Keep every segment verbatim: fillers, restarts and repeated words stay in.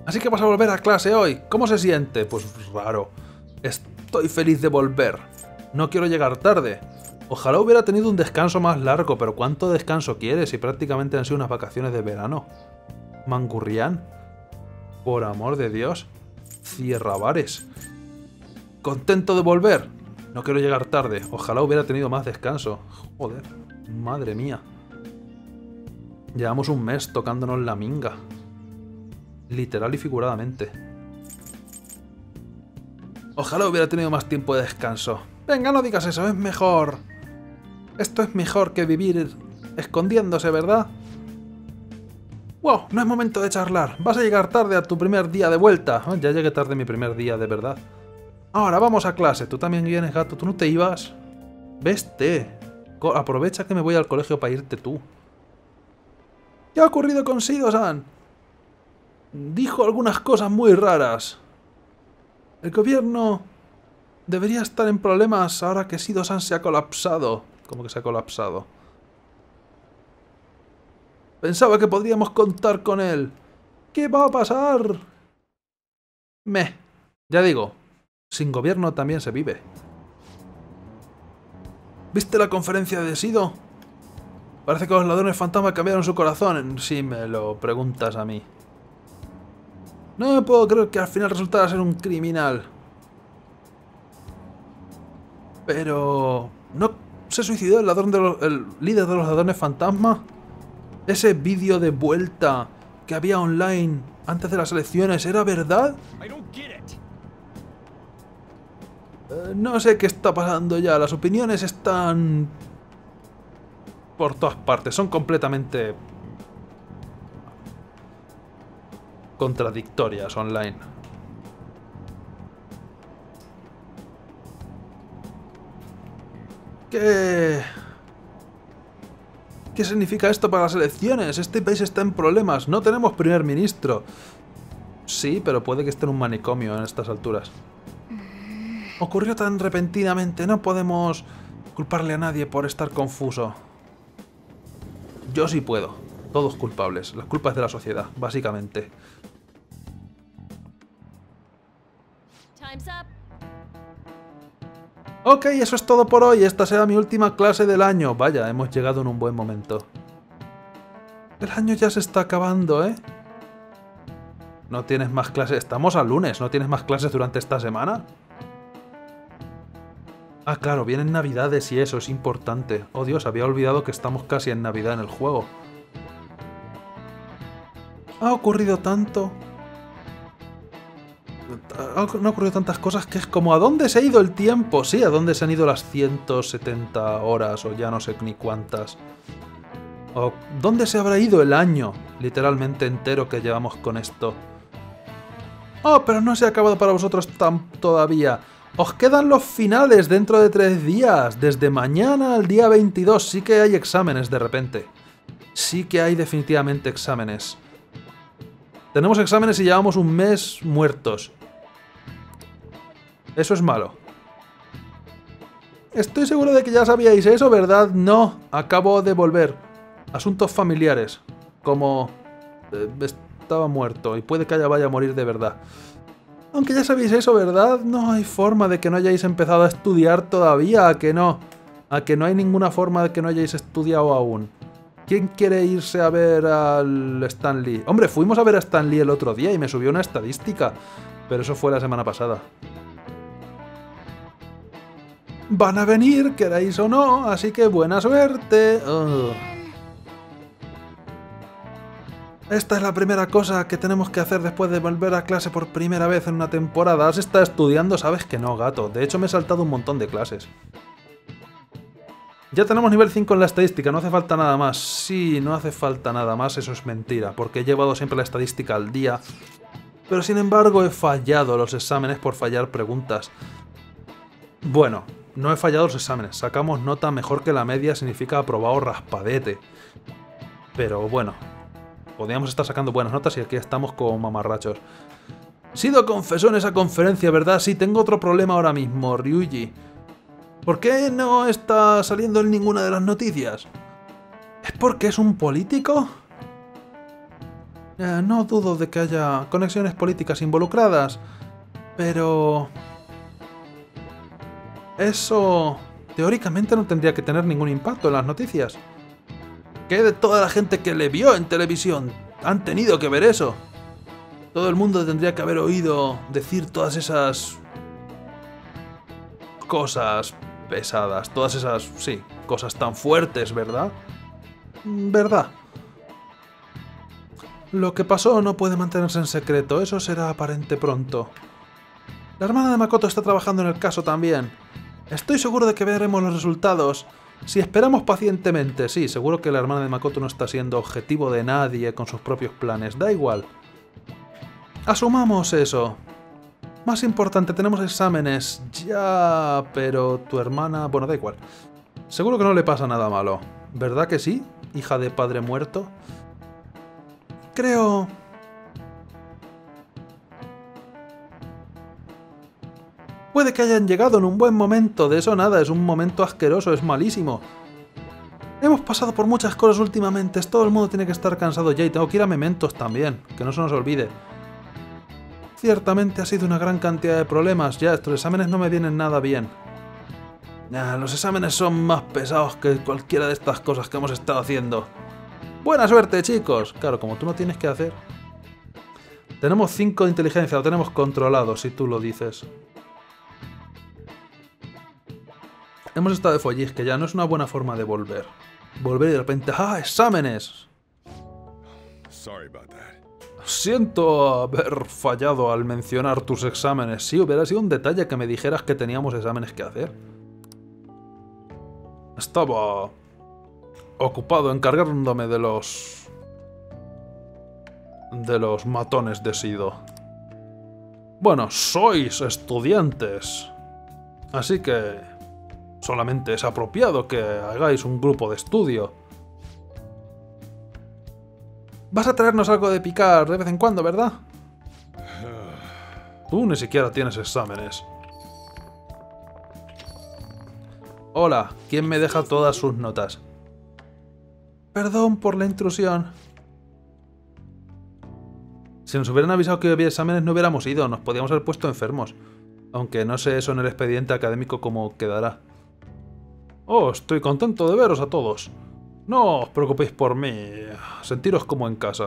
Así que vas a volver a clase hoy. ¿Cómo se siente? Pues raro. Estoy feliz de volver. No quiero llegar tarde. Ojalá hubiera tenido un descanso más largo, pero ¿cuánto descanso quieres si prácticamente han sido unas vacaciones de verano? Mangurrián. Por amor de Dios. Cierra bares. Contento de volver. No quiero llegar tarde. Ojalá hubiera tenido más descanso. Joder. Madre mía. Llevamos un mes tocándonos la minga. Literal y figuradamente. Ojalá hubiera tenido más tiempo de descanso. Venga, no digas eso, es mejor. Esto es mejor que vivir escondiéndose, ¿verdad? Wow, no es momento de charlar. Vas a llegar tarde a tu primer día de vuelta. Oh, ya llegué tarde mi primer día, de verdad. Ahora, vamos a clase. Tú también vienes, gato. ¿Tú no te ibas? Veste. Aprovecha que me voy al colegio para irte tú. ¿Qué ha ocurrido con Shido-san? Dijo algunas cosas muy raras. El gobierno debería estar en problemas ahora que Shido-san se ha colapsado. ¿Cómo que se ha colapsado? Pensaba que podríamos contar con él. ¿Qué va a pasar? Meh. Ya digo, sin gobierno también se vive. ¿Viste la conferencia de Shido? Parece que los ladrones fantasma cambiaron su corazón, si me lo preguntas a mí. No me puedo creer que al final resultara ser un criminal. Pero... ¿no se suicidó el, ladrón de los, el líder de los ladrones fantasma? Ese vídeo de vuelta que había online antes de las elecciones, ¿era verdad? Eh, no sé qué está pasando ya. Las opiniones están... por todas partes. Son completamente... contradictorias online. ¿Qué... ¿Qué significa esto para las elecciones? Este país está en problemas. No tenemos primer ministro. Sí, pero puede que esté en un manicomio en estas alturas. Ocurrió tan repentinamente. No podemos culparle a nadie por estar confuso. Yo sí puedo. Todos culpables. Las culpas de la sociedad, básicamente. Ok, eso es todo por hoy. Esta será mi última clase del año. Vaya, hemos llegado en un buen momento. El año ya se está acabando, ¿eh? ¿No tienes más clases? Estamos al lunes. ¿No tienes más clases durante esta semana? Ah, claro, vienen navidades y eso es importante. Oh Dios, había olvidado que estamos casi en Navidad en el juego. Ha ocurrido tanto... No ha ocurrido tantas cosas que es como ¿a dónde se ha ido el tiempo? Sí, ¿a dónde se han ido las ciento setenta horas o ya no sé ni cuántas? ¿O dónde se habrá ido el año literalmente entero que llevamos con esto? Oh, pero no se ha acabado para vosotros tan todavía. Os quedan los finales dentro de tres días. Desde mañana al día veintidós sí que hay exámenes de repente. Sí que hay definitivamente exámenes. Tenemos exámenes y llevamos un mes muertos. Eso es malo. Estoy seguro de que ya sabíais eso, ¿verdad? No, acabo de volver. Asuntos familiares. Como... Eh, estaba muerto y puede que haya vaya a morir de verdad. Aunque ya sabéis eso, ¿verdad? No hay forma de que no hayáis empezado a estudiar todavía, ¿a que no? ¿A que no hay ninguna forma de que no hayáis estudiado aún? ¿Quién quiere irse a ver al Stan Lee? Hombre, fuimos a ver a Stan Lee el otro día y me subió una estadística. Pero eso fue la semana pasada. Van a venir, queráis o no, así que buena suerte. Ugh. Esta es la primera cosa que tenemos que hacer después de volver a clase por primera vez en una temporada. ¿Has estado estudiando? Sabes que no, gato. De hecho, me he saltado un montón de clases. Ya tenemos nivel cinco en la estadística, no hace falta nada más. Sí, no hace falta nada más, eso es mentira, porque he llevado siempre la estadística al día. Pero sin embargo he fallado los exámenes por fallar preguntas. Bueno, no he fallado los exámenes, sacamos nota mejor que la media, significa aprobado raspadete. Pero bueno, podríamos estar sacando buenas notas y aquí estamos como mamarrachos. Shido confesó en esa conferencia, ¿verdad? Sí, tengo otro problema ahora mismo, Ryuji. ¿Por qué no está saliendo en ninguna de las noticias? ¿Es porque es un político? Eh, no dudo de que haya conexiones políticas involucradas, pero... eso... teóricamente no tendría que tener ningún impacto en las noticias. ¿Qué de toda la gente que le vio en televisión? Han tenido que ver eso. Todo el mundo tendría que haber oído decir todas esas... cosas pesadas, todas esas, sí, cosas tan fuertes, ¿verdad? ¿Verdad? Lo que pasó no puede mantenerse en secreto, eso será aparente pronto. La hermana de Makoto está trabajando en el caso también. Estoy seguro de que veremos los resultados si esperamos pacientemente. Sí, seguro que la hermana de Makoto no está siendo objetivo de nadie con sus propios planes, da igual. Asumamos eso. Más importante, tenemos exámenes. Ya, pero tu hermana... bueno, da igual. Seguro que no le pasa nada malo. ¿Verdad que sí, hija de padre muerto? Creo... puede que hayan llegado en un buen momento. De eso nada, es un momento asqueroso, es malísimo. Hemos pasado por muchas cosas últimamente. Todo el mundo tiene que estar cansado ya y tengo que ir a Mementos también. Que no se nos olvide. Ciertamente ha sido una gran cantidad de problemas. Ya, estos exámenes no me vienen nada bien. Ya, los exámenes son más pesados que cualquiera de estas cosas que hemos estado haciendo. ¡Buena suerte, chicos! Claro, como tú no tienes que hacer... tenemos cinco de inteligencia, lo tenemos controlado, si tú lo dices. Hemos estado de follis, que ya no es una buena forma de volver. Volver y de repente... ¡ah, exámenes! Siento haber fallado al mencionar tus exámenes. Sí, hubiera sido un detalle que me dijeras que teníamos exámenes que hacer. Estaba ocupado encargándome de los... de los matones de Sido. Bueno, sois estudiantes. Así que... solamente es apropiado que hagáis un grupo de estudio. Vas a traernos algo de picar de vez en cuando, ¿verdad? Tú ni siquiera tienes exámenes. Hola, ¿quién me deja todas sus notas? Perdón por la intrusión. Si nos hubieran avisado que había exámenes no hubiéramos ido, nos podíamos haber puesto enfermos. Aunque no sé eso en el expediente académico cómo quedará. Oh, estoy contento de veros a todos. No os preocupéis por mí. Sentiros como en casa.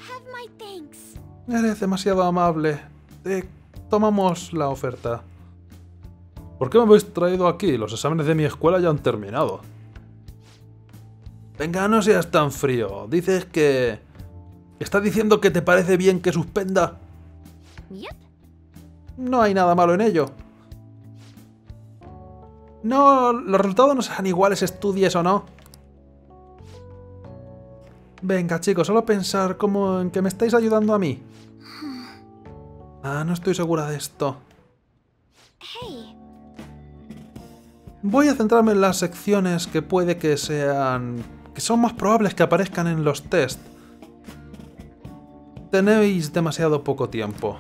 Eres demasiado amable. Te tomamos la oferta. ¿Por qué me habéis traído aquí? Los exámenes de mi escuela ya han terminado. Venga, no seas tan frío. Dices que... ¿estás diciendo que te parece bien que suspenda? No hay nada malo en ello. No, los resultados no serán iguales, estudies o no. Venga, chicos, solo pensar como en que me estáis ayudando a mí. Ah, no estoy segura de esto. Voy a centrarme en las secciones que puede que sean... que son más probables que aparezcan en los test. Tenéis demasiado poco tiempo.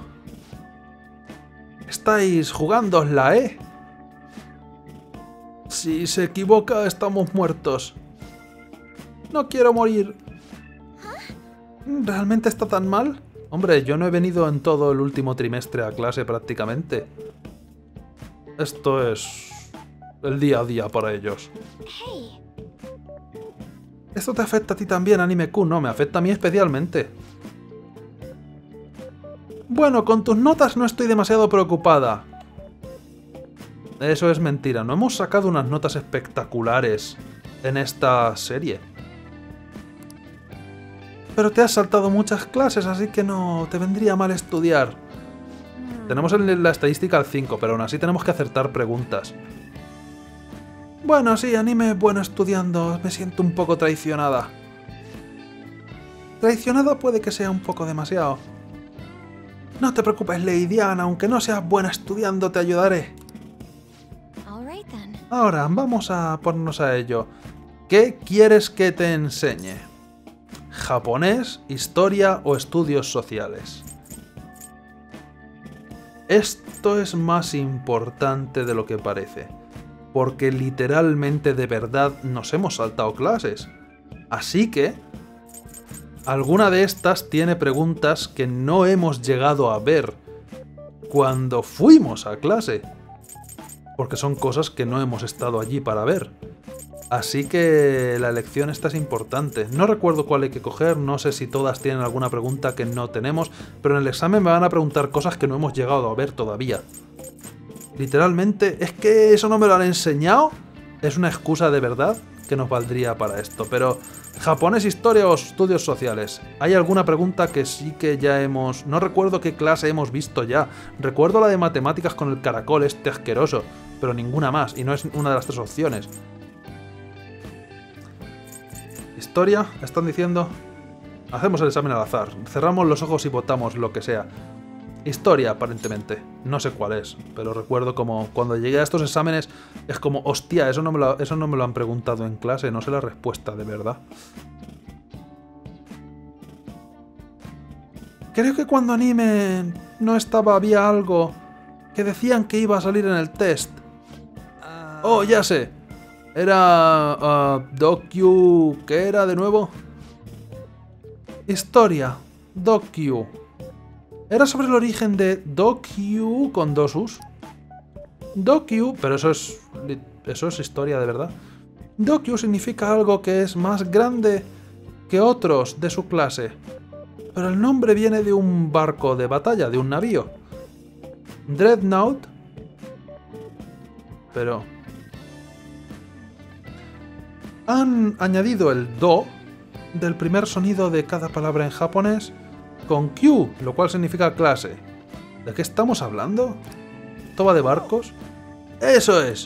Estáis jugándosla, ¿eh? Si se equivoca, estamos muertos. No quiero morir. ¿Realmente está tan mal? Hombre, yo no he venido en todo el último trimestre a clase prácticamente. Esto es... el día a día para ellos. Esto te afecta a ti también, Anime-kun. No, me afecta a mí especialmente. Bueno, con tus notas no estoy demasiado preocupada. Eso es mentira. No hemos sacado unas notas espectaculares en esta serie. Pero te has saltado muchas clases, así que no te vendría mal estudiar. Tenemos en la estadística al cinco, pero aún así tenemos que acertar preguntas. Bueno, sí, Anime es bueno estudiando. Me siento un poco traicionada. Traicionada puede que sea un poco demasiado. No te preocupes, Lady Diana. Aunque no seas buena estudiando, te ayudaré. Ahora, vamos a ponernos a ello. ¿Qué quieres que te enseñe? ¿Japonés, historia o estudios sociales? Esto es más importante de lo que parece, porque literalmente de verdad nos hemos saltado clases. Así que alguna de estas tiene preguntas que no hemos llegado a ver cuando fuimos a clase. Porque son cosas que no hemos estado allí para ver. Así que la elección esta es importante. No recuerdo cuál hay que coger, no sé si todas tienen alguna pregunta que no tenemos, pero en el examen me van a preguntar cosas que no hemos llegado a ver todavía. Literalmente, es que eso no me lo han enseñado. Es una excusa de verdad que nos valdría para esto, pero... Japonés, historia o estudios sociales. ¿Hay alguna pregunta que sí que ya hemos... No recuerdo qué clase hemos visto ya. Recuerdo la de matemáticas con el caracol este asqueroso, pero ninguna más, y no es una de las tres opciones. Historia, están diciendo... Hacemos el examen al azar. Cerramos los ojos y votamos lo que sea. Historia, aparentemente. No sé cuál es, pero recuerdo como cuando llegué a estos exámenes es como, hostia, eso no me lo, eso no me lo han preguntado en clase, no sé la respuesta de verdad. Creo que cuando anime no estaba, había algo que decían que iba a salir en el test. Oh, ya sé. Era... Uh, Docu... ¿Qué era de nuevo? Historia. Docu. Era sobre el origen de Dokyu con dos U's. Dokyu, pero eso es, eso es historia de verdad. Dokyu significa algo que es más grande que otros de su clase. Pero el nombre viene de un barco de batalla, de un navío. Dreadnought. Pero... han añadido el do del primer sonido de cada palabra en japonés con Q, lo cual significa clase. ¿De qué estamos hablando? ¿Toba de barcos? ¡Eso es!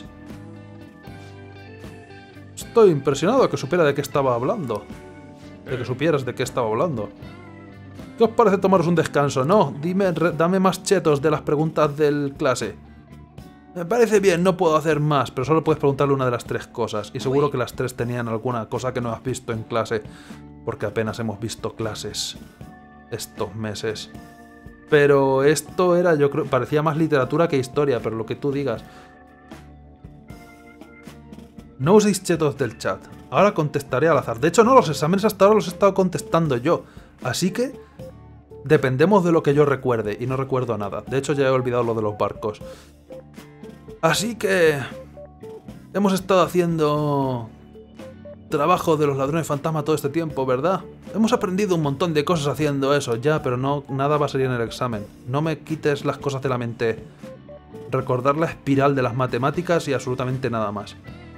Estoy impresionado de que supiera de qué estaba hablando. De que supieras de qué estaba hablando. ¿Qué os parece tomaros un descanso? No, dime, dame más chetos de las preguntas del clase. Me parece bien, no puedo hacer más, pero solo puedes preguntarle una de las tres cosas. Y seguro que las tres tenían alguna cosa que no has visto en clase, porque apenas hemos visto clases estos meses. Pero esto era, yo creo, parecía más literatura que historia, pero lo que tú digas. No uséis chetos del chat. Ahora contestaré al azar. De hecho, no, los exámenes hasta ahora los he estado contestando yo. Así que dependemos de lo que yo recuerde, y no recuerdo nada. De hecho, ya he olvidado lo de los barcos. Así que... hemos estado haciendo... trabajo de los ladrones fantasma todo este tiempo, ¿verdad? Hemos aprendido un montón de cosas haciendo eso, ya, pero no, nada va a salir en el examen. No me quites las cosas de la mente. Recordar la espiral de las matemáticas y absolutamente nada más.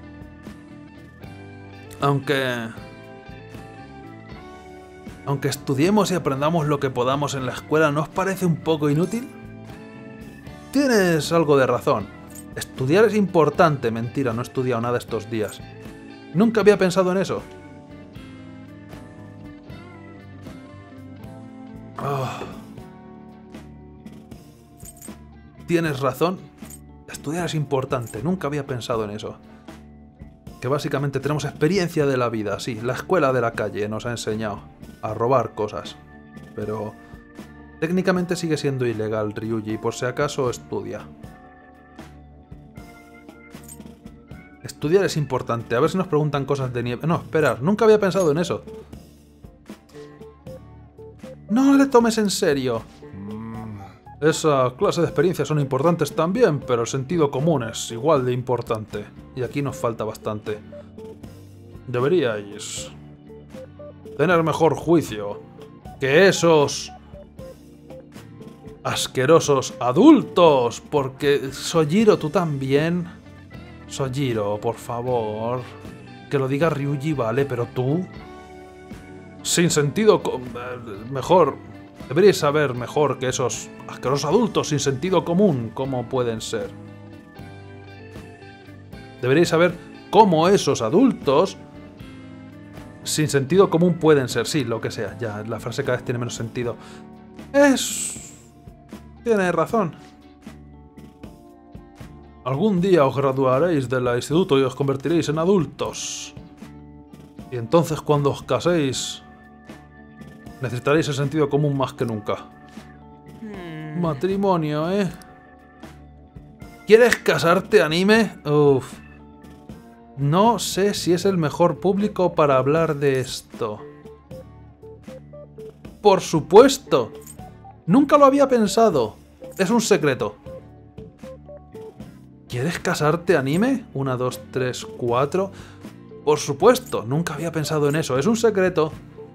Aunque... Aunque estudiemos y aprendamos lo que podamos en la escuela, ¿no os parece un poco inútil? Tienes algo de razón. Estudiar es importante. Mentira, no he estudiado nada estos días. Nunca había pensado en eso. Oh. Tienes razón. Estudiar es importante. Nunca había pensado en eso. Que básicamente tenemos experiencia de la vida. Sí, la escuela de la calle nos ha enseñado a robar cosas. Pero técnicamente sigue siendo ilegal, Ryuji. Por si acaso estudia. Estudiar es importante. A ver si nos preguntan cosas de nieve. No, esperar. Nunca había pensado en eso. No le tomes en serio. Esa clase de experiencias son importantes también, pero el sentido común es igual de importante. Y aquí nos falta bastante. Deberíais tener mejor juicio que esos asquerosos adultos. Porque, Sojiro, tú también... Sojiro, por favor. Que lo diga Ryuji, vale, pero tú... Sin sentido... Mejor... Deberíais saber mejor que esos asquerosos adultos sin sentido común cómo pueden ser. Deberíais saber cómo esos adultos sin sentido común pueden ser. Sí, lo que sea. Ya, la frase cada vez tiene menos sentido. Es... Tiene razón. Algún día os graduaréis del instituto y os convertiréis en adultos. Y entonces cuando os caséis... necesitaréis el sentido común más que nunca. Hmm. Matrimonio, ¿eh? ¿Quieres casarte, anime? Uf. No sé si es el mejor público para hablar de esto. Por supuesto. Nunca lo había pensado. Es un secreto. ¿Quieres casarte, anime? Una, dos, tres, cuatro. Por supuesto. Nunca había pensado en eso. Es un secreto.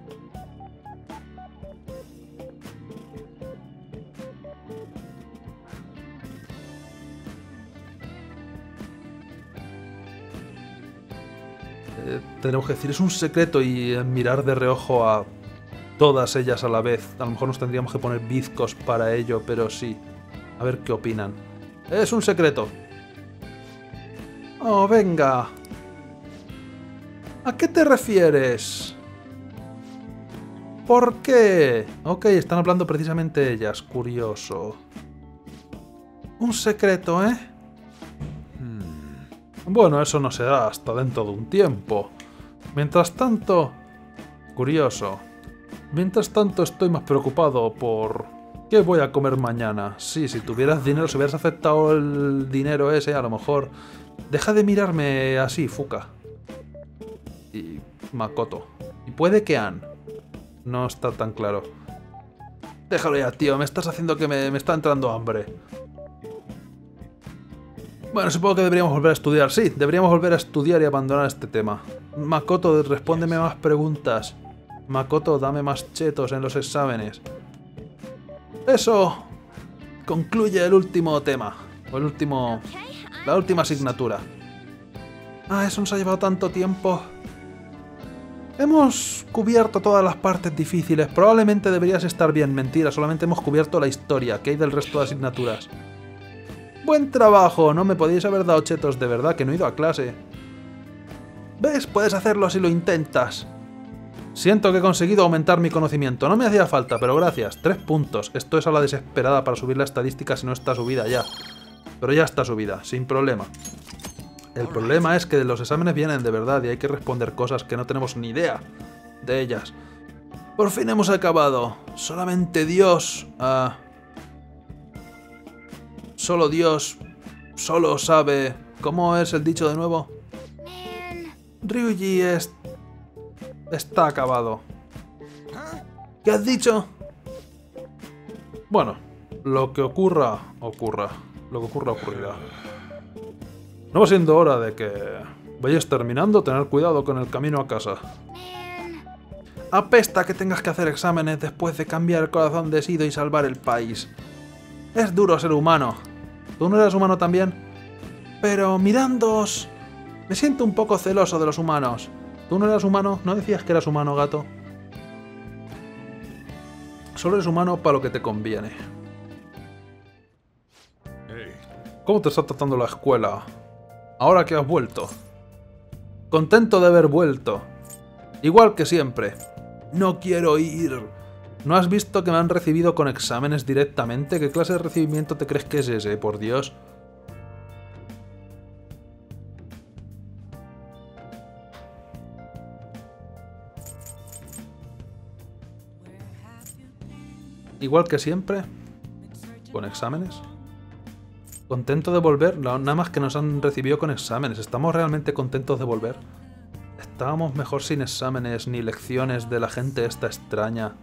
Eh, tenemos que decir, es un secreto y mirar de reojo a todas ellas a la vez. A lo mejor nos tendríamos que poner bizcos para ello, pero sí. A ver qué opinan. Es un secreto. Oh, venga. ¿A qué te refieres? ¿Por qué? Ok, están hablando precisamente ellas. Curioso. Un secreto, ¿eh? Hmm. Bueno, eso no se da hasta dentro de un tiempo. Mientras tanto... Curioso. Mientras tanto estoy más preocupado por... ¿Qué voy a comer mañana? Sí, si tuvieras dinero, si hubieras aceptado el dinero ese, a lo mejor... Deja de mirarme así, Fuka. Y Makoto. Y puede que Ann. No está tan claro. Déjalo ya, tío. Me estás haciendo que me, me está entrando hambre. Bueno, supongo que deberíamos volver a estudiar. Sí, deberíamos volver a estudiar y abandonar este tema. Makoto, respóndeme más preguntas. Makoto, dame más chetos en los exámenes. Eso concluye el último tema. O el último... La última asignatura. Ah, eso nos ha llevado tanto tiempo. Hemos cubierto todas las partes difíciles. Probablemente deberías estar bien. Mentira, solamente hemos cubierto la historia. ¿Qué hay del resto de asignaturas? Buen trabajo. No me podíais haber dado chetos de verdad, que no he ido a clase. ¿Ves? Puedes hacerlo si lo intentas. Siento que he conseguido aumentar mi conocimiento. No me hacía falta, pero gracias. Tres puntos. Esto es a la desesperada para subir la estadística si no está subida ya. Pero ya está subida, sin problema. El problema es que los exámenes vienen de verdad y hay que responder cosas que no tenemos ni idea de ellas. Por fin hemos acabado. Solamente Dios... Uh, solo Dios... Solo sabe... ¿Cómo es el dicho de nuevo? Ryuji es... Está acabado. ¿Qué has dicho? Bueno, lo que ocurra, ocurra. Lo que ocurra, ocurrirá. No va siendo hora de que vayas terminando, tener cuidado con el camino a casa. Apesta que tengas que hacer exámenes después de cambiar el corazón de Sido y salvar el país. Es duro ser humano. ¿Tú no eres humano también? Pero mirándoos... Me siento un poco celoso de los humanos. ¿Tú no eras humano? ¿No decías que eras humano, gato? Solo eres humano para lo que te conviene. ¿Cómo te está tratando la escuela? Ahora que has vuelto. Contento de haber vuelto. Igual que siempre. No quiero ir. ¿No has visto que me han recibido con exámenes directamente? ¿Qué clase de recibimiento te crees que es ese, por Dios? Igual que siempre. Con exámenes. Contento de volver, nada más que nos han recibido con exámenes. ¿Estamos realmente contentos de volver? Estábamos mejor sin exámenes ni lecciones de la gente esta extraña.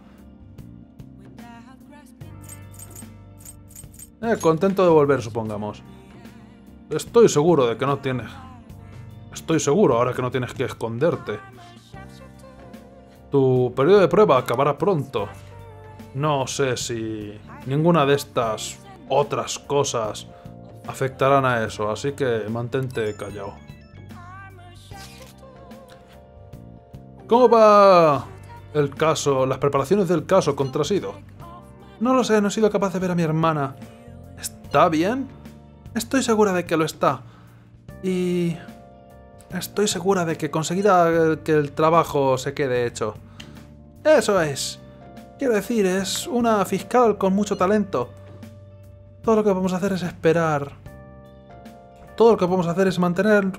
Eh, contento de volver, supongamos. Estoy seguro de que no tienes... Estoy seguro ahora que no tienes que esconderte. Tu periodo de prueba acabará pronto. No sé si ninguna de estas otras cosas afectarán a eso, así que mantente callado. ¿Cómo va el caso, las preparaciones del caso contra Sido? No lo sé, no he sido capaz de ver a mi hermana. ¿Está bien? Estoy segura de que lo está. Y... estoy segura de que conseguirá que el trabajo se quede hecho. Eso es. Quiero decir, es una fiscal con mucho talento. Todo lo que vamos a hacer es esperar. Todo lo que vamos a hacer es mantener...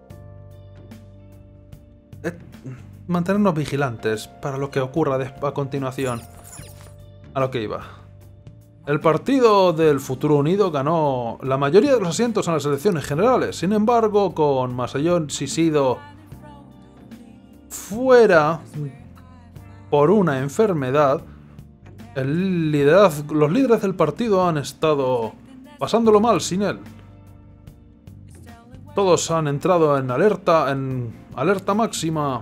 Eh, mantenernos vigilantes para lo que ocurra a continuación. A lo que iba. El Partido del Futuro Unido ganó la mayoría de los asientos en las elecciones generales. Sin embargo, con Masayoshi Shido fuera por una enfermedad, El liderazgo, los líderes del partido han estado pasándolo mal sin él. Todos han entrado en alerta, en alerta máxima,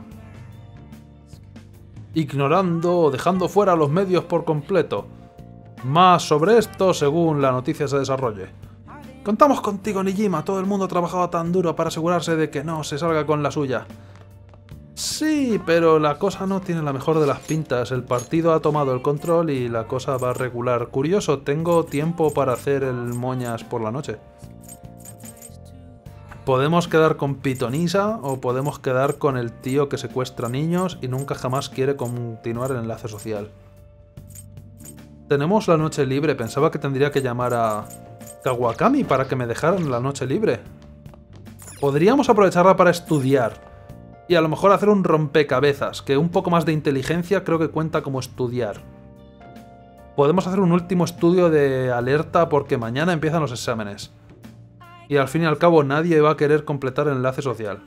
ignorando o dejando fuera los medios por completo. Más sobre esto según la noticia se desarrolle. Contamos contigo, Nijima. Todo el mundo trabajaba tan duro para asegurarse de que no se salga con la suya. Sí, pero la cosa no tiene la mejor de las pintas. El partido ha tomado el control y la cosa va regular. Curioso, tengo tiempo para hacer el moñas por la noche. Podemos quedar con Pitonisa o podemos quedar con el tío que secuestra niños y nunca jamás quiere continuar el enlace social. Tenemos la noche libre. Pensaba que tendría que llamar a Kawakami para que me dejaran la noche libre. Podríamos aprovecharla para estudiar. Y a lo mejor hacer un rompecabezas, que un poco más de inteligencia creo que cuenta como estudiar. Podemos hacer un último estudio de alerta porque mañana empiezan los exámenes. Y al fin y al cabo nadie va a querer completar el enlace social.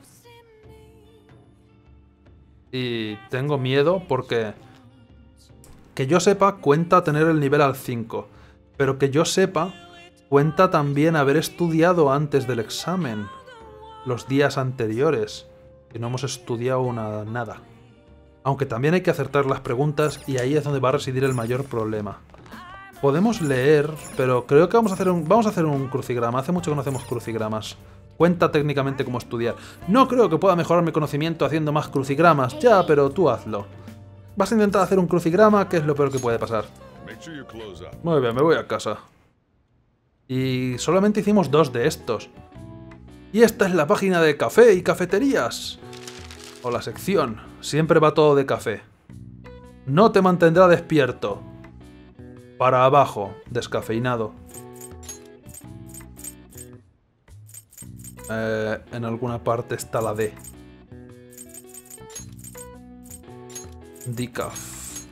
Y tengo miedo porque... Que yo sepa cuenta tener el nivel al cinco. Pero que yo sepa cuenta también haber estudiado antes del examen. Los días anteriores. Y no hemos estudiado una, nada. Aunque también hay que acertar las preguntas y ahí es donde va a residir el mayor problema. Podemos leer, pero creo que vamos a hacer un, vamos a hacer un crucigrama. Hace mucho que no hacemos crucigramas. Cuenta técnicamente cómo estudiar. No creo que pueda mejorar mi conocimiento haciendo más crucigramas. Ya, pero tú hazlo. Vas a intentar hacer un crucigrama, que es lo peor que puede pasar. Muy bien, me voy a casa. Y solamente hicimos dos de estos. Y esta es la página de café y cafeterías. O la sección. Siempre va todo de café. No te mantendrá despierto. Para abajo, descafeinado. Eh, en alguna parte está la D. Decaf.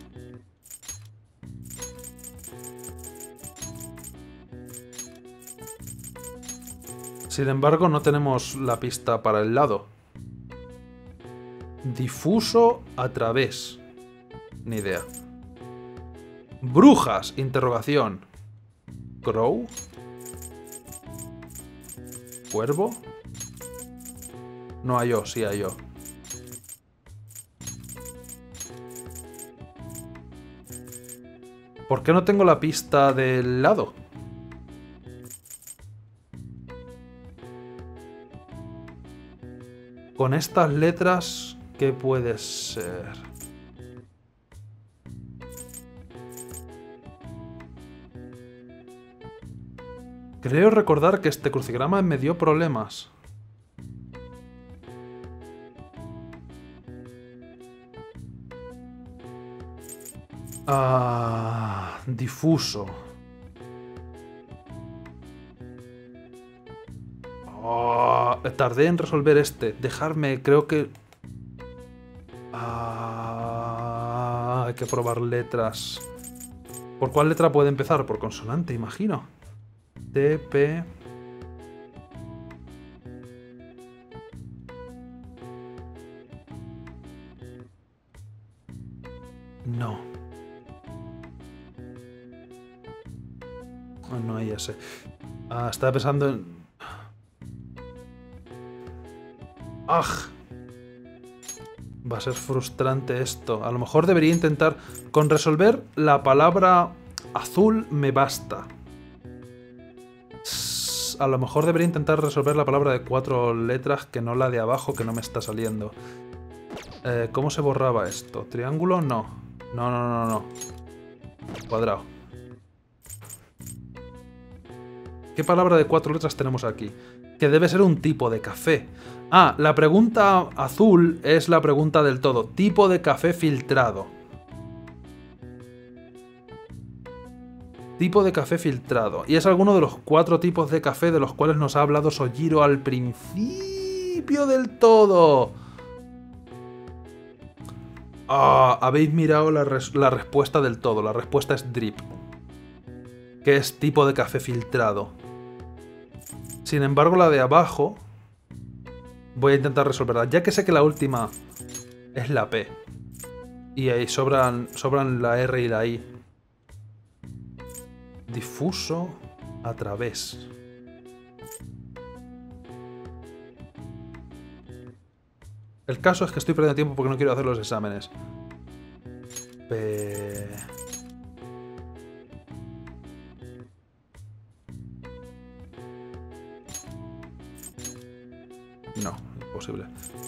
Sin embargo, no tenemos la pista para el lado. Difuso a través. Ni idea. Brujas, interrogación. Crow. Cuervo. No hay yo, sí hay yo. ¿Por qué no tengo la pista del lado? Con estas letras, ¿qué puede ser? Creo recordar que este crucigrama me dio problemas. Ah, difuso. Oh, tardé en resolver este. Dejarme, creo que... Ah, hay que probar letras. ¿Por cuál letra puede empezar? Por consonante, imagino. T, P... No. Oh, no hay ese. Ah, estaba pensando en... ¡Ah! Va a ser frustrante esto. A lo mejor debería intentar... Con resolver la palabra azul me basta. A lo mejor debería intentar resolver la palabra de cuatro letras que no la de abajo, que no me está saliendo. Eh, ¿Cómo se borraba esto? ¿Triángulo? No. No, no, no, no. Cuadrado. ¿Qué palabra de cuatro letras tenemos aquí? Que debe ser un tipo de café. Ah, la pregunta azul es la pregunta del todo. Tipo de café filtrado. Tipo de café filtrado. Y es alguno de los cuatro tipos de café de los cuales nos ha hablado Sojiro al principio del todo. Ah, habéis mirado la, res la respuesta del todo. La respuesta es drip. Que es tipo de café filtrado. Sin embargo, la de abajo... Voy a intentar resolverla. Ya que sé que la última es la P. Y ahí sobran, sobran la R y la I. Difuso a través. El caso es que estoy perdiendo tiempo porque no quiero hacer los exámenes. Pe... No, imposible.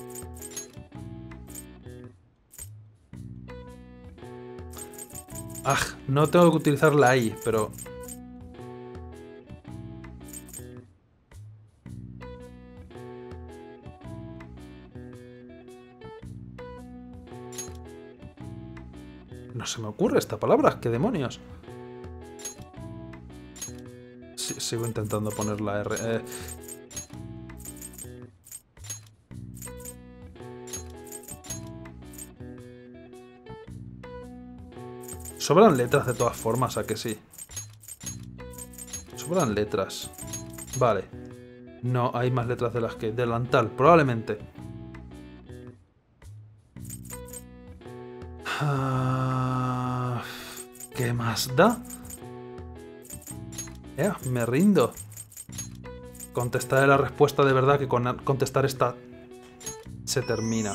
Ah, no tengo que utilizar la I, pero... No se me ocurre esta palabra, ¿qué demonios? Sí, sigo intentando poner la R. Eh... Sobran letras de todas formas, ¿a que sí? Sobran letras. Vale. No, hay más letras de las que... Delantal, probablemente. Ah, ¿qué más da? Eh, me rindo. Contestaré la respuesta de verdad, que con contestar esta se termina.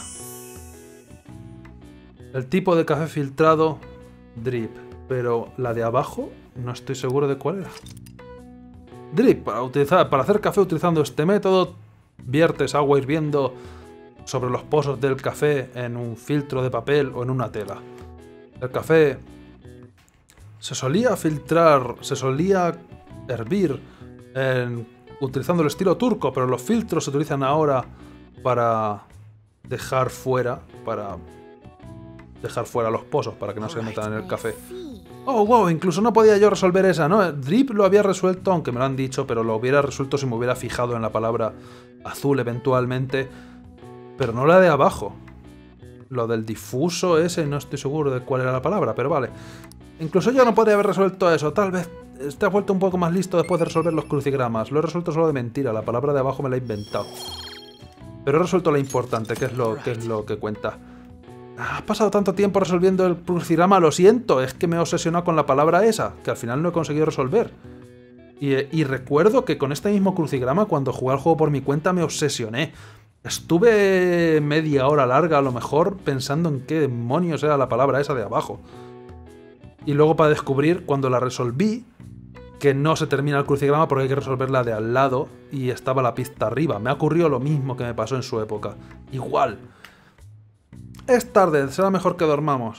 El tipo de café filtrado... Drip, pero la de abajo no estoy seguro de cuál era. Drip, para, utilizar, para hacer café utilizando este método, viertes agua hirviendo sobre los pozos del café en un filtro de papel o en una tela. El café se solía filtrar, se solía hervir en, utilizando el estilo turco, pero los filtros se utilizan ahora para dejar fuera, para... dejar fuera los pozos para que no se metan en el café. Oh, wow, incluso no podía yo resolver esa, ¿no? Drip lo había resuelto, aunque me lo han dicho, pero lo hubiera resuelto si me hubiera fijado en la palabra azul eventualmente. Pero no la de abajo. Lo del difuso ese, no estoy seguro de cuál era la palabra, pero vale. Incluso yo no podría haber resuelto eso. Tal vez te has vuelto un poco más listo después de resolver los crucigramas. Lo he resuelto solo de mentira, la palabra de abajo me la he inventado. Pero he resuelto lo importante, que es lo que, es lo que cuenta. Has pasado tanto tiempo resolviendo el crucigrama, lo siento, es que me he obsesionado con la palabra esa, que al final no he conseguido resolver. Y, y recuerdo que con este mismo crucigrama, cuando jugué al juego por mi cuenta, me obsesioné. Estuve media hora larga, a lo mejor, pensando en qué demonios era la palabra esa de abajo. Y luego para descubrir, cuando la resolví, que no se termina el crucigrama porque hay que resolverla de al lado, y estaba la pista arriba. Me ha ocurrido lo mismo que me pasó en su época. Igual. Es tarde, será mejor que dormamos.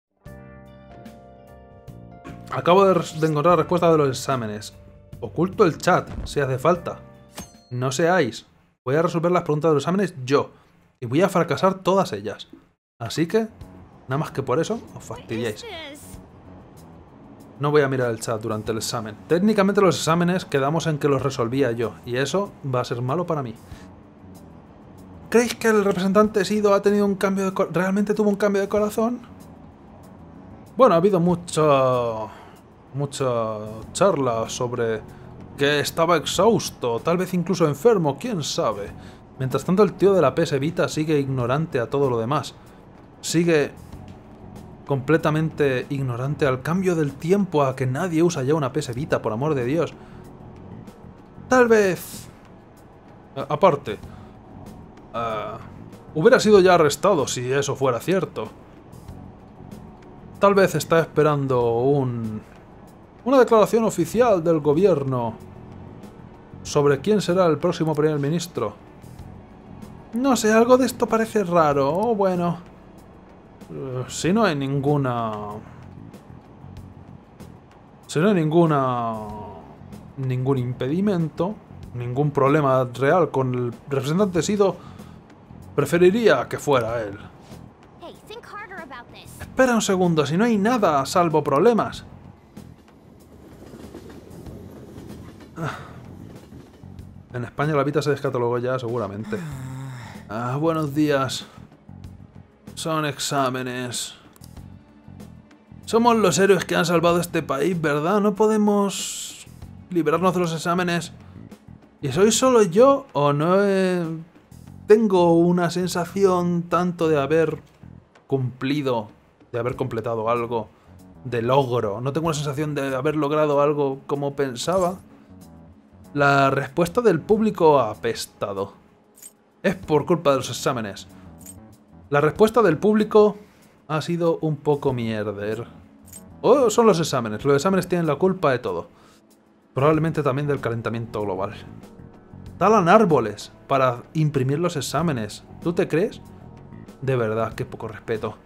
Acabo de, de encontrar la respuesta de los exámenes. Oculto el chat, si hace falta. No seáis. Voy a resolver las preguntas de los exámenes yo. Y voy a fracasar todas ellas. Así que, nada más que por eso, os fastidiáis. No voy a mirar el chat durante el examen. Técnicamente los exámenes quedamos en que los resolvía yo. Y eso va a ser malo para mí. ¿Creéis que el representante Sido ha tenido un cambio de corazón? ¿Realmente tuvo un cambio de corazón? Bueno, ha habido mucha... mucha charla sobre que estaba exhausto, tal vez incluso enfermo, quién sabe. Mientras tanto el tío de la P S Vita sigue ignorante a todo lo demás. Sigue completamente ignorante al cambio del tiempo, a que nadie usa ya una P S Vita, por amor de Dios. Tal vez... A aparte... Uh, hubiera sido ya arrestado si eso fuera cierto. Tal vez está esperando un... una declaración oficial del gobierno sobre quién será el próximo primer ministro. No sé, algo de esto parece raro. O bueno... Uh, si no hay ninguna... Si no hay ninguna... ningún impedimento, ningún problema real con el representante Sido, preferiría que fuera él. Espera un segundo, si no hay nada salvo problemas. En España la Vita se descatalogó ya, seguramente. Ah, buenos días. Son exámenes. Somos los héroes que han salvado este país, ¿verdad? No podemos librarnos de los exámenes. ¿Y soy solo yo o no he... tengo una sensación tanto de haber cumplido, de haber completado algo de logro. No tengo la sensación de haber logrado algo como pensaba. La respuesta del público ha apestado. Es por culpa de los exámenes. La respuesta del público ha sido un poco mierder. O son los exámenes. Los exámenes tienen la culpa de todo. Probablemente también del calentamiento global. Talan árboles para imprimir los exámenes. ¿Tú te crees? De verdad, qué poco respeto.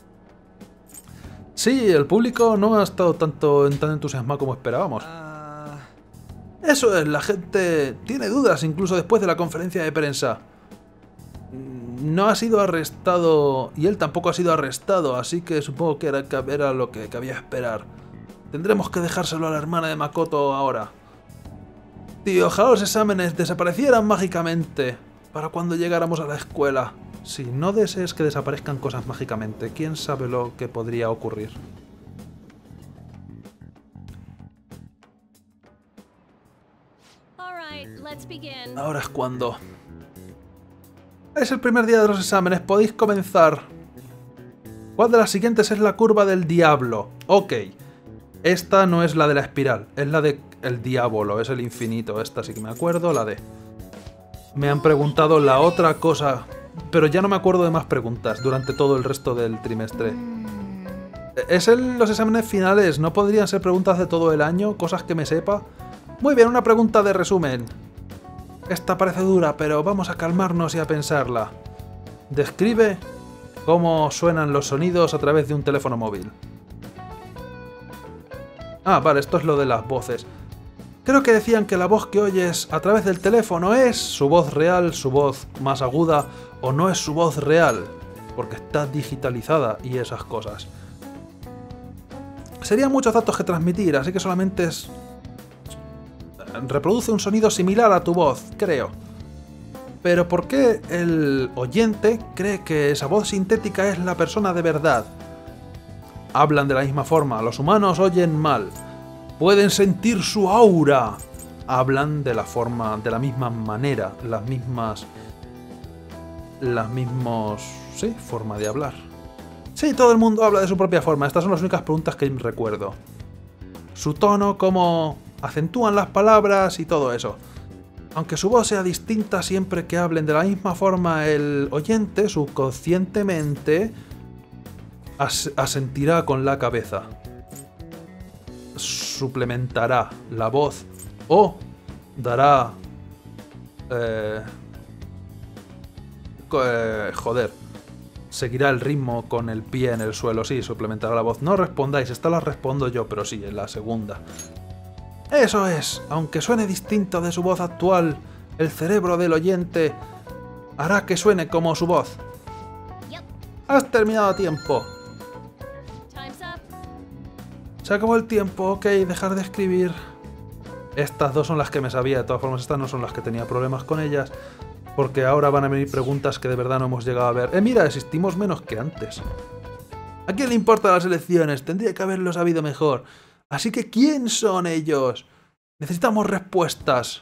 Sí, el público no ha estado tanto tan entusiasmado como esperábamos. Eso es, la gente tiene dudas incluso después de la conferencia de prensa. No ha sido arrestado y él tampoco ha sido arrestado, así que supongo que era, era lo que cabía esperar. Tendremos que dejárselo a la hermana de Makoto ahora. Tío, ojalá los exámenes desaparecieran mágicamente para cuando llegáramos a la escuela. Si no desees que desaparezcan cosas mágicamente, quién sabe lo que podría ocurrir. Ahora es cuando. Es el primer día de los exámenes, podéis comenzar. ¿Cuál de las siguientes es la curva del diablo? Ok. Esta no es la de la espiral, es la de el diablo, es el infinito. Esta sí que me acuerdo, la de... Me han preguntado la otra cosa, pero ya no me acuerdo de más preguntas durante todo el resto del trimestre. Es el, los exámenes finales, ¿no podrían ser preguntas de todo el año? Cosas que me sepa. Muy bien, una pregunta de resumen. Esta parece dura, pero vamos a calmarnos y a pensarla. Describe cómo suenan los sonidos a través de un teléfono móvil. Ah, vale, esto es lo de las voces. Creo que decían que la voz que oyes a través del teléfono es su voz real, su voz más aguda, o no es su voz real, porque está digitalizada y esas cosas. Serían muchos datos que transmitir, así que solamente es... reproduce un sonido similar a tu voz, creo. Pero ¿por qué el oyente cree que esa voz sintética es la persona de verdad? Hablan de la misma forma, los humanos oyen mal. Pueden sentir su aura. Hablan de la forma, de la misma manera, las mismas... Las mismos... sí, forma de hablar. Sí, todo el mundo habla de su propia forma, estas son las únicas preguntas que recuerdo. Su tono, cómo acentúan las palabras y todo eso. Aunque su voz sea distinta siempre que hablen de la misma forma, el oyente subconscientemente as asentirá con la cabeza. Suplementará la voz o dará... Eh, eh, joder. Seguirá el ritmo con el pie en el suelo. Sí, suplementará la voz. No respondáis, esta la respondo yo, pero sí, en la segunda. Eso es, aunque suene distinto de su voz actual, el cerebro del oyente hará que suene como su voz. Has terminado a tiempo. Se acabó el tiempo, ok, dejar de escribir. Estas dos son las que me sabía, de todas formas estas no son las que tenía problemas con ellas, porque ahora van a venir preguntas que de verdad no hemos llegado a ver. Eh, mira, existimos menos que antes. ¿A quién le importan las elecciones? Tendría que haberlo sabido mejor. Así que, ¿quién son ellos? Necesitamos respuestas.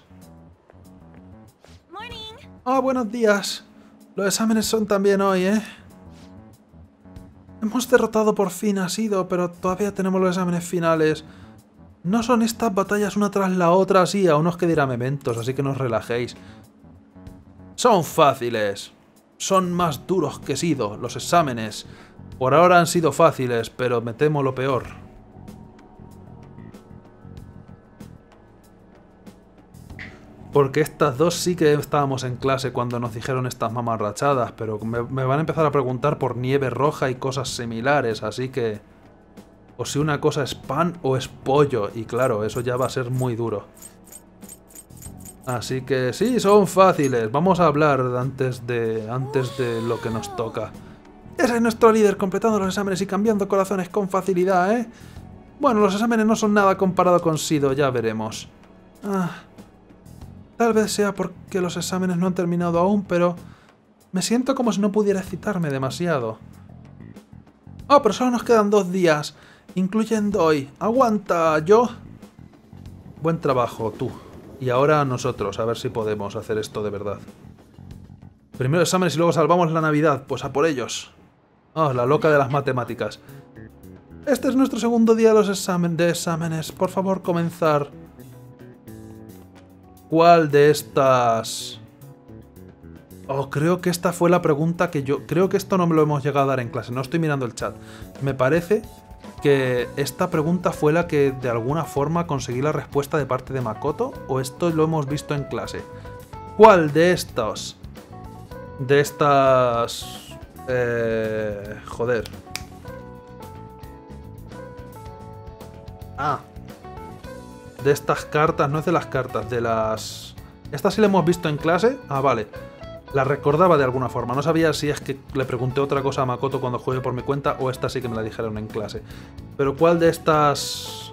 Ah, oh, buenos días. Los exámenes son también hoy, ¿eh? Hemos derrotado por fin a Sido, pero todavía tenemos los exámenes finales. No son estas batallas una tras la otra, sí, aún os quedarán mementos, así que no os relajéis. Son fáciles. Son más duros que Sido, los exámenes. Por ahora han sido fáciles, pero me temo lo peor. Porque estas dos sí que estábamos en clase cuando nos dijeron estas mamarrachadas, pero me, me van a empezar a preguntar por nieve roja y cosas similares, así que... O si una cosa es pan o es pollo, y claro, eso ya va a ser muy duro. Así que sí, son fáciles, vamos a hablar antes de, antes de lo que nos toca. Ese es nuestro líder, completando los exámenes y cambiando corazones con facilidad, ¿eh? Bueno, los exámenes no son nada comparado con Sido, ya veremos. Ah... Tal vez sea porque los exámenes no han terminado aún, pero me siento como si no pudiera excitarme demasiado. Oh, pero solo nos quedan dos días, incluyendo hoy. ¡Aguanta, yo! Buen trabajo, tú. Y ahora nosotros, a ver si podemos hacer esto de verdad. Primero exámenes y luego salvamos la Navidad, pues a por ellos. Oh, la loca de las matemáticas. Este es nuestro segundo día de los examen de exámenes. Por favor, comenzar. ¿Cuál de estas...? Oh, creo que esta fue la pregunta que yo... Creo que esto no me lo hemos llegado a dar en clase. No estoy mirando el chat. Me parece que esta pregunta fue la que de alguna forma conseguí la respuesta de parte de Makoto. ¿O esto lo hemos visto en clase? ¿Cuál de estos? De estas... Eh... Joder. Ah. De estas cartas, no es de las cartas, de las... ¿Esta sí la hemos visto en clase? Ah, vale. La recordaba de alguna forma. No sabía si es que le pregunté otra cosa a Makoto cuando jugué por mi cuenta o esta sí que me la dijeron en clase. Pero ¿cuál de estas...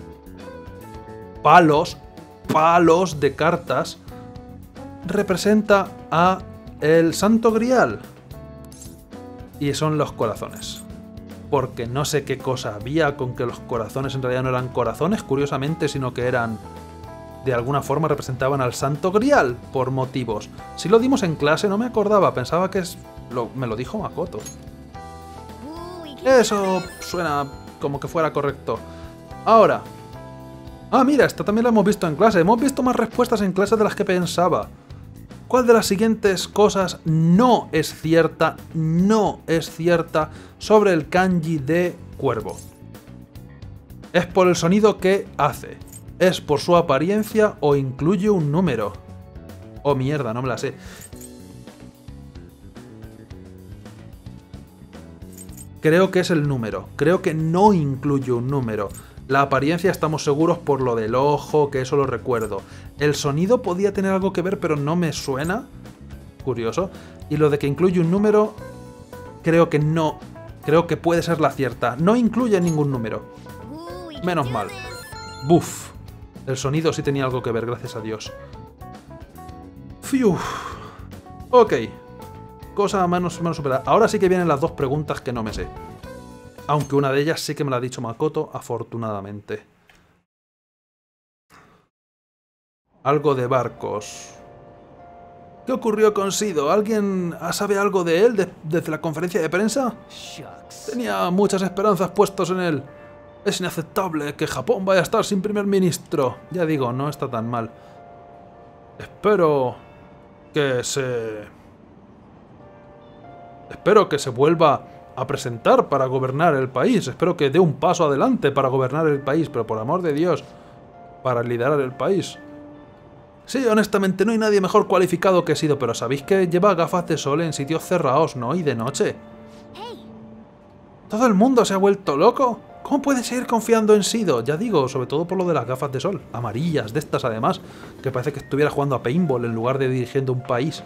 palos, palos de cartas representa a el Santo Grial? Y son los corazones. Porque no sé qué cosa había con que los corazones en realidad no eran corazones, curiosamente, sino que eran... de alguna forma representaban al Santo Grial, por motivos. Si lo dimos en clase, no me acordaba, pensaba que es... Lo, me lo dijo Makoto. Eso suena como que fuera correcto. Ahora... Ah, mira, esta también la hemos visto en clase. Hemos visto más respuestas en clase de las que pensaba. ¿Cuál de las siguientes cosas no es cierta, no es cierta sobre el kanji de cuervo? Es por el sonido que hace. ¿Es por su apariencia o incluye un número? Oh, mierda, no me la sé. Creo que es el número. Creo que no incluye un número. La apariencia estamos seguros por lo del ojo, que eso lo recuerdo. El sonido podía tener algo que ver, pero no me suena. Curioso. Y lo de que incluye un número, creo que no. Creo que puede ser la cierta. No incluye ningún número. Menos mal. Buf. El sonido sí tenía algo que ver, gracias a Dios. Fiu. Ok. Cosa menos, menos superada. Ahora sí que vienen las dos preguntas que no me sé. Aunque una de ellas sí que me la ha dicho Makoto, afortunadamente. Algo de barcos. ¿Qué ocurrió con Sido? ¿Alguien sabe algo de él de, desde la conferencia de prensa? Tenía muchas esperanzas puestas en él. Es inaceptable que Japón vaya a estar sin primer ministro. Ya digo, no está tan mal. Espero que se... Espero que se vuelva a presentar para gobernar el país. Espero que dé un paso adelante para gobernar el país, pero por amor de Dios, para liderar el país. Sí, honestamente, no hay nadie mejor cualificado que Sido, pero sabéis que lleva gafas de sol en sitios cerrados, ¿no? Y de noche. ¿Todo el mundo se ha vuelto loco? ¿Cómo puedes seguir confiando en Sido? Ya digo, sobre todo por lo de las gafas de sol. Amarillas, de estas además, que parece que estuviera jugando a paintball en lugar de dirigiendo un país.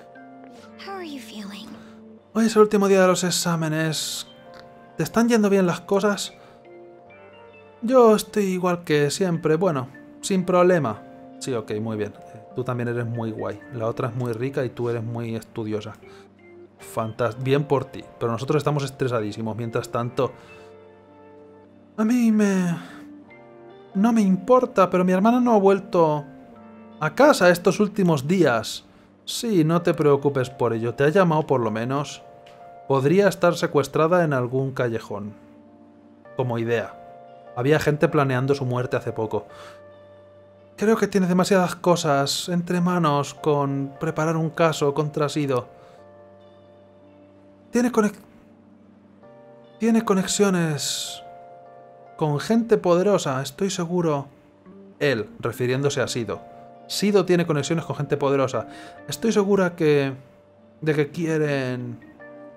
Hoy es el último día de los exámenes. ¿Te están yendo bien las cosas? Yo estoy igual que siempre. Bueno, sin problema. Sí, ok, muy bien. Tú también eres muy guay. La otra es muy rica y tú eres muy estudiosa. Fantástico. Bien por ti. Pero nosotros estamos estresadísimos. Mientras tanto... A mí me... No me importa, pero mi hermana no ha vuelto a casa estos últimos días. Sí, no te preocupes por ello. ¿Te ha llamado por lo menos? Podría estar secuestrada en algún callejón. Como idea. Había gente planeando su muerte hace poco. Creo que tienes demasiadas cosas entre manos con preparar un caso contra Sido. Tiene conex... Tiene conexiones con gente poderosa, estoy seguro. Él, refiriéndose a Sido. Sido tiene conexiones con gente poderosa. Estoy segura que... de que quieren...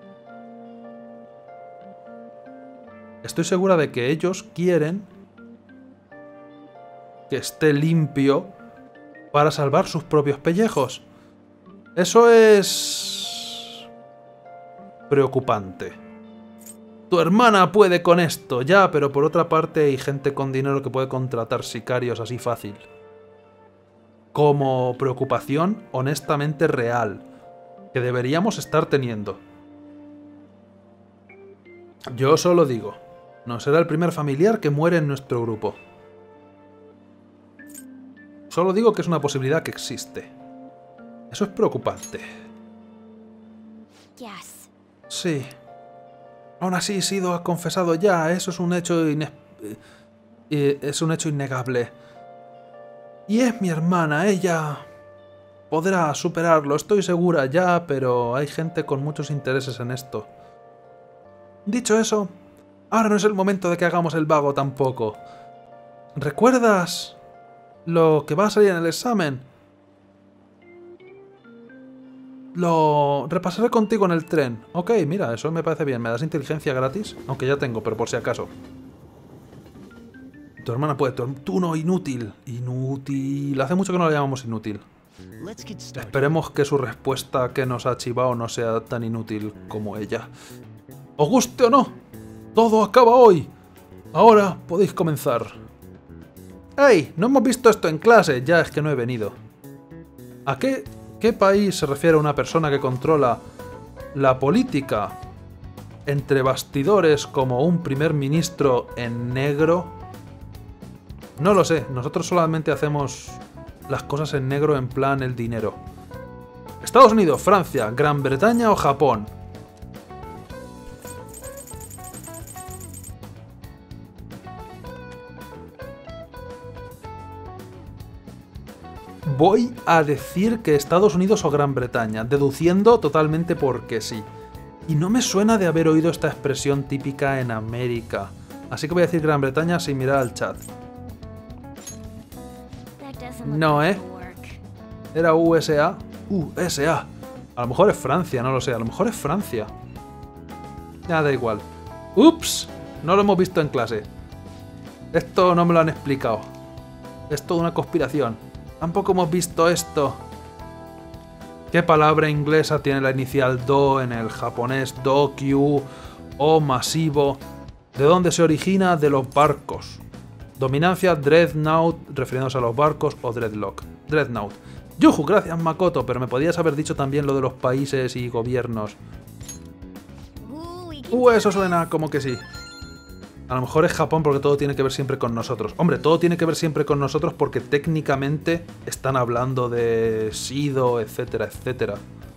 Estoy segura de que ellos quieren que esté limpio para salvar sus propios pellejos. Eso es... preocupante. Tu hermana puede con esto, ya, pero por otra parte hay gente con dinero que puede contratar sicarios así fácil. Como preocupación honestamente real, que deberíamos estar teniendo. Yo solo digo, no será el primer familiar que muere en nuestro grupo. Solo digo que es una posibilidad que existe. Eso es preocupante. Yes. Sí. Aún así, Sido ha confesado ya. Eso es un hecho ines... es un hecho innegable. Y es mi hermana. Ella podrá superarlo. Estoy segura ya, pero hay gente con muchos intereses en esto. Dicho eso, ahora no es el momento de que hagamos el vago tampoco. ¿Recuerdas lo que va a salir en el examen? Lo repasaré contigo en el tren. Ok, mira, eso me parece bien. ¿Me das inteligencia gratis? Aunque ya tengo, pero por si acaso. Tu hermana puede... Tú no, inútil. Inútil. Hace mucho que no la llamamos inútil. Esperemos que su respuesta que nos ha chivado no sea tan inútil como ella. ¿Os guste o no? Todo acaba hoy. Ahora podéis comenzar. ¡Ey! No hemos visto esto en clase. Ya es que no he venido. ¿A qué... ¿Qué país se refiere a una persona que controla la política entre bastidores como un primer ministro en negro? No lo sé, nosotros solamente hacemos las cosas en negro en plan el dinero. Estados Unidos, Francia, Gran Bretaña o Japón. Voy a decir que Estados Unidos o Gran Bretaña, deduciendo totalmente porque sí. Y no me suena de haber oído esta expresión típica en América. Así que voy a decir Gran Bretaña sin mirar al chat. No, ¿eh? Era U S A. U S A. A lo mejor es Francia, no lo sé. A lo mejor es Francia. Ya da igual. ¡Ups! No lo hemos visto en clase. Esto no me lo han explicado. Es toda una conspiración. Tampoco hemos visto esto. ¿Qué palabra inglesa tiene la inicial do en el japonés dokyu o masivo? ¿De dónde se origina? De los barcos. Dominancia dreadnought, refiriéndose a los barcos, o dreadlock. Dreadnought. Yuju, gracias Makoto, pero me podías haber dicho también lo de los países y gobiernos. Uh, eso suena como que sí. A lo mejor es Japón porque todo tiene que ver siempre con nosotros. Hombre, todo tiene que ver siempre con nosotros porque técnicamente están hablando de Sido, etcétera, etcétera.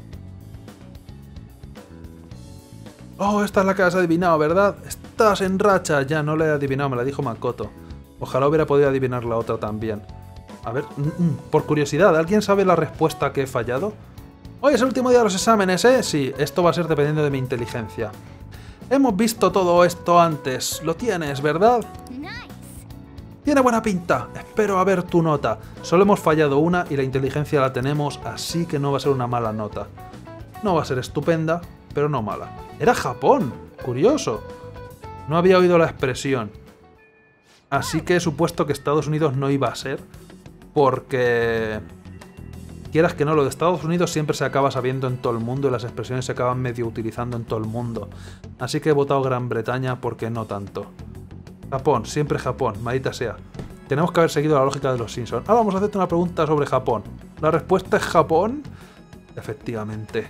Oh, esta es la que has adivinado, ¿verdad? Estás en racha. Ya, no la he adivinado, me la dijo Makoto. Ojalá hubiera podido adivinar la otra también. A ver, por curiosidad, ¿alguien sabe la respuesta que he fallado? Hoy es el último día de los exámenes, ¿eh? Sí, esto va a ser dependiendo de mi inteligencia. Hemos visto todo esto antes. Lo tienes, ¿verdad? Tiene buena pinta. Espero a ver tu nota. Solo hemos fallado una y la inteligencia la tenemos, así que no va a ser una mala nota. No va a ser estupenda, pero no mala. Era Japón. Curioso. No había oído la expresión. Así que he supuesto que Estados Unidos no iba a ser, porque... Quieras que no, lo de Estados Unidos siempre se acaba sabiendo en todo el mundo y las expresiones se acaban medio utilizando en todo el mundo. Así que he votado Gran Bretaña porque no tanto. Japón, siempre Japón, maldita sea. Tenemos que haber seguido la lógica de los Simpsons. Ahora vamos a hacerte una pregunta sobre Japón. ¿La respuesta es Japón? Efectivamente.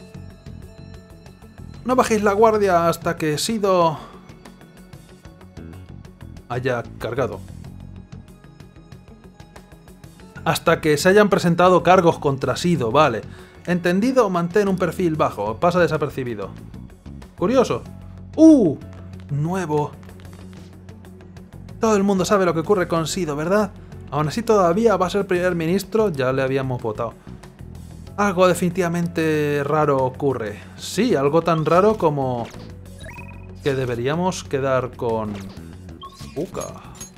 No bajéis la guardia hasta que Sido haya cargado. Hasta que se hayan presentado cargos contra Sido, vale. Entendido, mantén un perfil bajo, pasa desapercibido. Curioso. ¡Uh! Nuevo. Todo el mundo sabe lo que ocurre con Sido, ¿verdad? Aún así todavía va a ser primer ministro, ya le habíamos votado. Algo definitivamente raro ocurre. Sí, algo tan raro como... que deberíamos quedar con... Uka.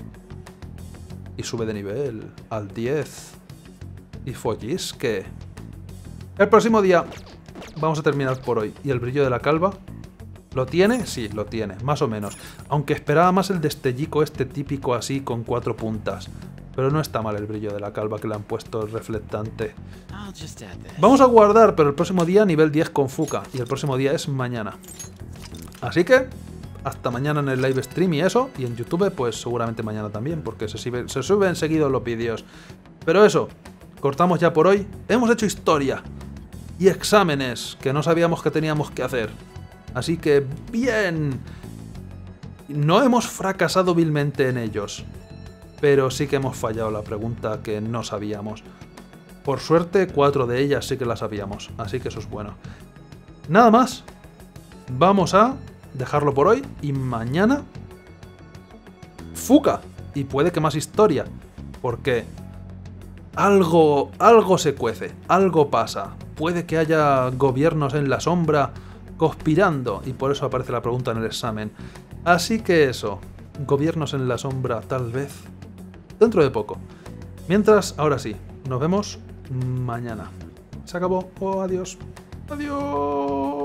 Y sube de nivel al diez. Y Follis, ¿qué? El próximo día vamos a terminar por hoy. ¿Y el brillo de la calva? ¿Lo tiene? Sí, lo tiene, más o menos. Aunque esperaba más el destellico este típico así con cuatro puntas. Pero no está mal el brillo de la calva que le han puesto el reflectante. Vamos a guardar, pero el próximo día nivel diez con Fuka. Y el próximo día es mañana. Así que... hasta mañana en el live stream y eso, y en YouTube pues seguramente mañana también, porque se, sube, se suben seguidos los vídeos. Pero eso, cortamos ya por hoy. Hemos hecho historia y exámenes que no sabíamos que teníamos que hacer. Así que bien. No hemos fracasado vilmente en ellos, pero sí que hemos fallado la pregunta que no sabíamos. Por suerte, cuatro de ellas sí que las sabíamos, así que eso es bueno. Nada más, vamos a... dejarlo por hoy y mañana... ¡Fuka! Y puede que más historia, porque algo, algo se cuece, algo pasa. Puede que haya gobiernos en la sombra conspirando, y por eso aparece la pregunta en el examen. Así que eso, gobiernos en la sombra tal vez dentro de poco. Mientras, ahora sí, nos vemos mañana. Se acabó. Oh, adiós. Adiós.